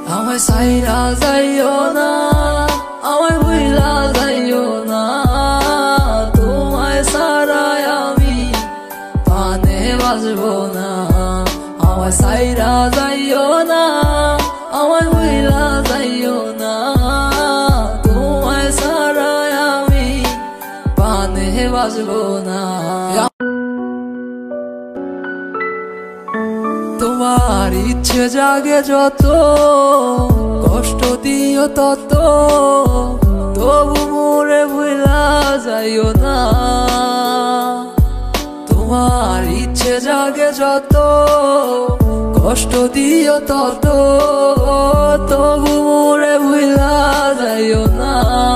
আমায় সাইরা যাইও না, আমায় ভুইলা যাইও না, তোমায় ছাড়াই আমি পানে বাজবো না। আমায় সাইরা যাইও না, আমায় ভুইলা যাইও না, তোমায় ছাড়াই আমি পানে বাজবো না। তোমার ইচ্ছে জাগে যত, কষ্ট দিও তত, তবু মোরে ভুলা যাইও না। তোমার ইচ্ছে জাগে যত, কষ্ট দিও তত, তবু মোরে ভুলা যাইও না।